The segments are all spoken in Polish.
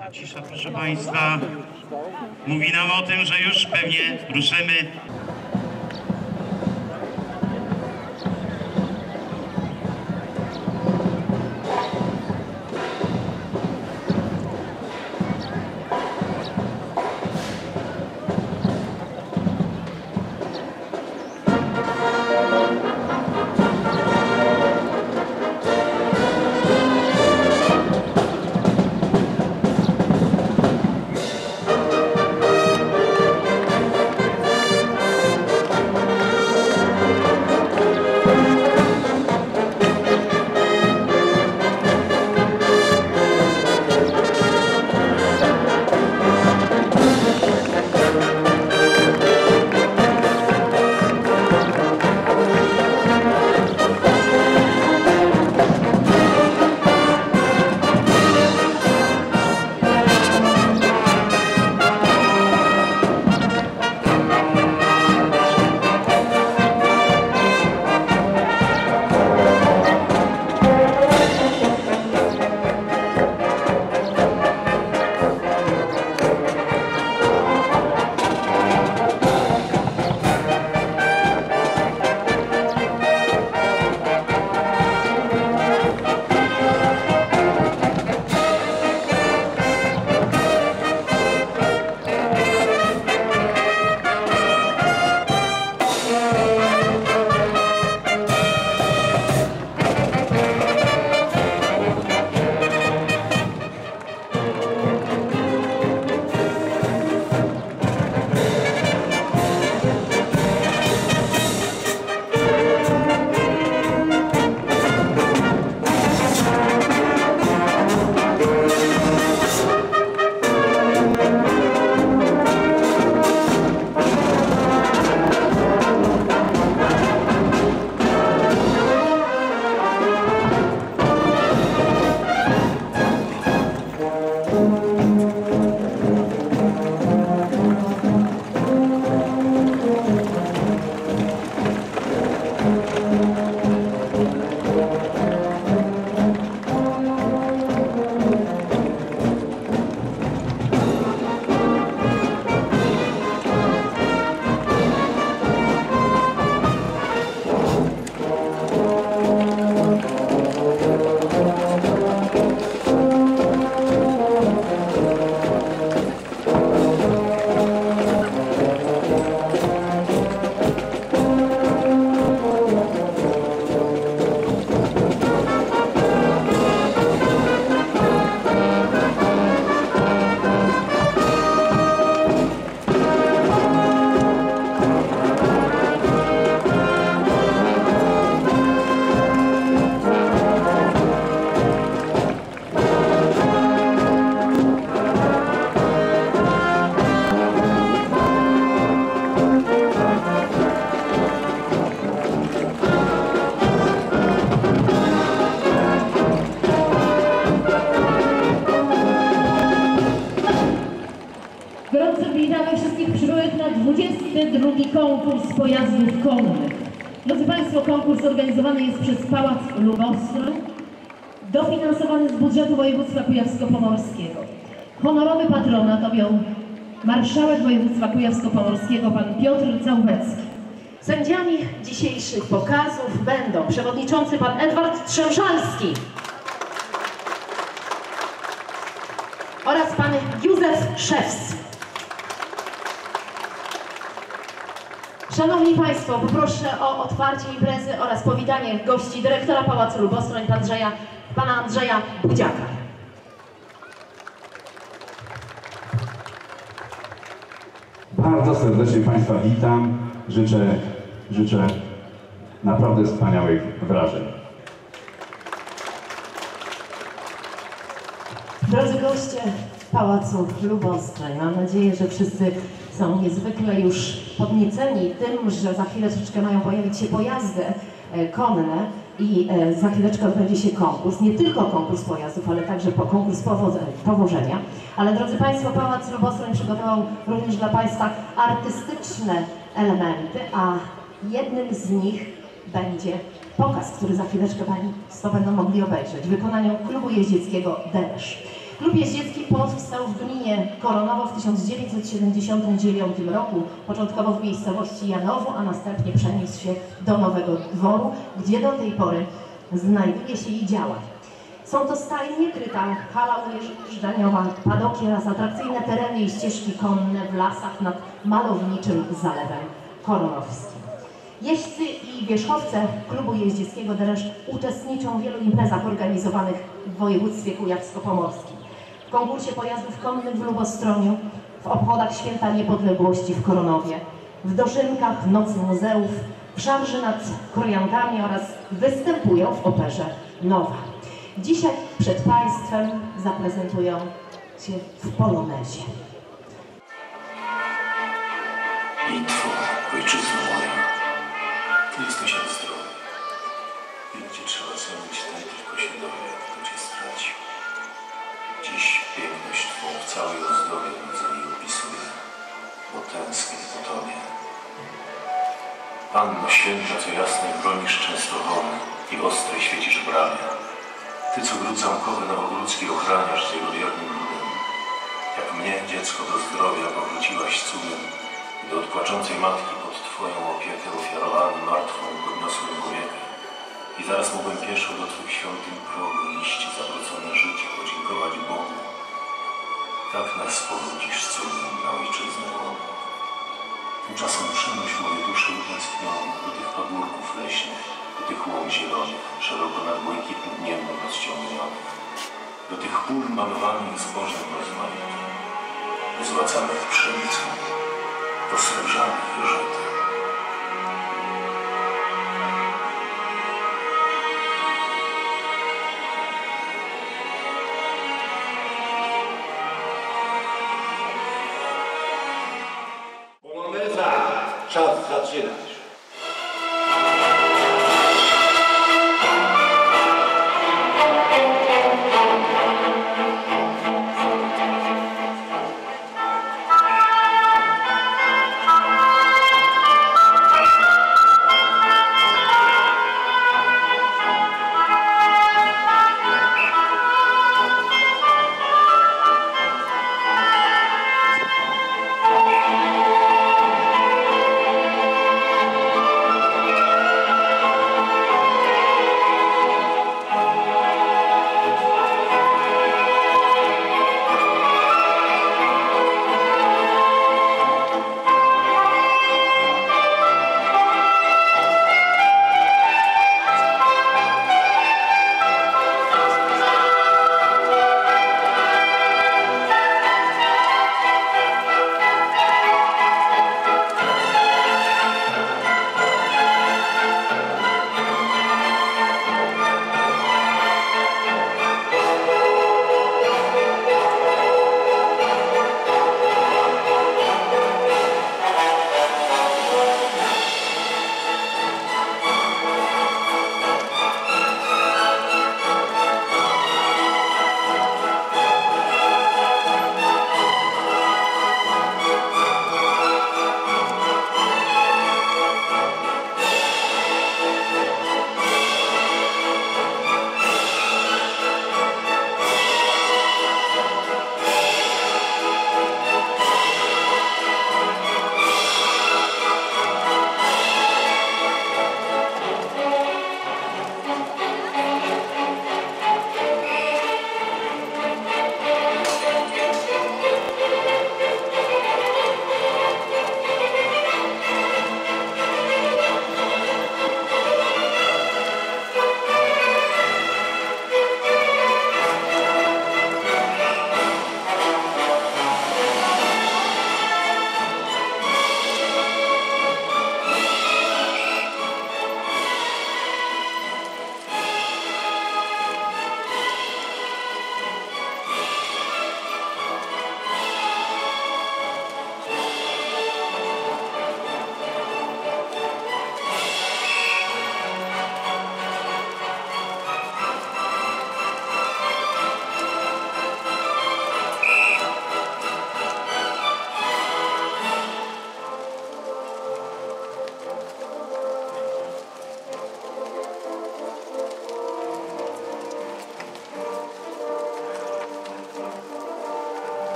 Ta cisza, proszę Państwa, mówi nam o tym, że już pewnie ruszymy. Witamy wszystkich przybyłych na 22. konkurs pojazdów konnych. Drodzy Państwo, konkurs organizowany jest przez Pałac Lubostrój, dofinansowany z budżetu województwa kujawsko-pomorskiego. Honorowy patronat objął marszałek województwa kujawsko-pomorskiego pan Piotr Całwecki. Sędziami dzisiejszych pokazów będą przewodniczący pan Edward Trzęszalski oraz pan Józef Szewc. Szanowni Państwo, poproszę o otwarcie imprezy oraz powitanie gości dyrektora Pałacu Lubostrój, pana Andrzeja Budziaka. Bardzo serdecznie Państwa witam. Życzę naprawdę wspaniałych wrażeń. Drodzy goście Pałacu Lubostrój, mam nadzieję, że wszyscy są niezwykle już podnieceni tym, że za chwileczkę mają pojawić się pojazdy konne i za chwileczkę odbędzie się konkurs. Nie tylko konkurs pojazdów, ale także konkurs powożenia. Ale drodzy Państwo, Pałac Lubostrój przygotował również dla Państwa artystyczne elementy, a jednym z nich będzie pokaz, który za chwileczkę Państwo będą mogli obejrzeć w wykonaniu klubu jeździeckiego Delesz. Klub jeździecki powstał w gminie Koronowo w 1979 roku, początkowo w miejscowości Janowo, a następnie przeniósł się do Nowego Dworu, gdzie do tej pory znajduje się i działa. Są to stajnie, kryta hala ujeżdżaniowa, padoki oraz atrakcyjne tereny i ścieżki konne w lasach nad malowniczym Zalewem Koronowskim. Jeźdźcy i wierzchowce klubu jeździeckiego Deresz uczestniczą w wielu imprezach organizowanych w województwie kujawsko-pomorskim. W konkursie pojazdów konnych w Lubostroniu, w obchodach Święta Niepodległości w Koronowie, w dożynkach Nocy Muzeów, w szarży nad Krojantami oraz występują w operze Nowa. Dzisiaj przed Państwem zaprezentują się w polonezie. Litwo, ojczyzno moja, Ty jesteś jak zdrowy. Ile Cię trzeba cenić, Ty tylko się dowie, kto Cię stracił. Dziś piękność Twą w całej ozdowie widzę i opisuję, bo tęsknię po Tobie. Panno święta, co jasne bronisz Częstochowy i w ostrej świecisz bramie. Ty, co gród zamkowy nowogródzki ochraniasz z jego wiernym ludem. Jak mnie, dziecko do zdrowia, powróciłaś cudem, do odpłaczącej matki pod Twoją opiekę ofiarowany martwą podniosłem człowieka. I zaraz mógłbym pieszo do Twych świątyń progu iść, zawrócone życie, podziękować Bogu. Tak nas powrócisz cudem na ojczyznę łono. Tymczasem przenoś moje dusze utęsknioną do tych pagórków leśnych, do tych łąk zielonych, szeroko nad błękitnym niebem rozciągnionych, do tych pól malowanych zbożem rozmaitym, złacanych pszenicą, posrebrzanych żytem. Poloneza! Czas zaczynać.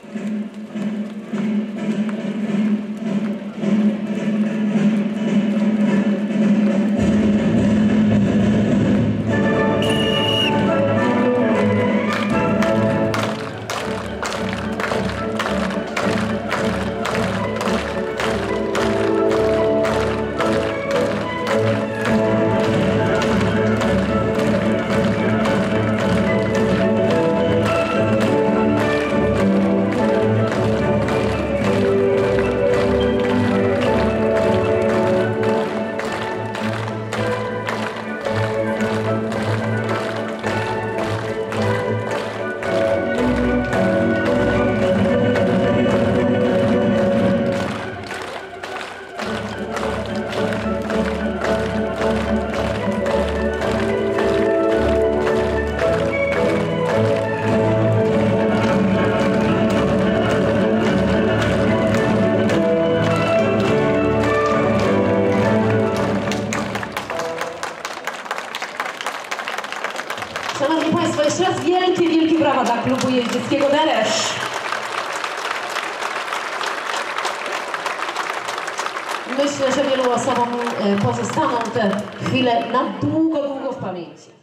Szanowni Państwo, jeszcze raz wielkie brawa dla klubu jeździeckiego Deresz. Myślę, że wielu osobom pozostaną te chwile na długo w pamięci.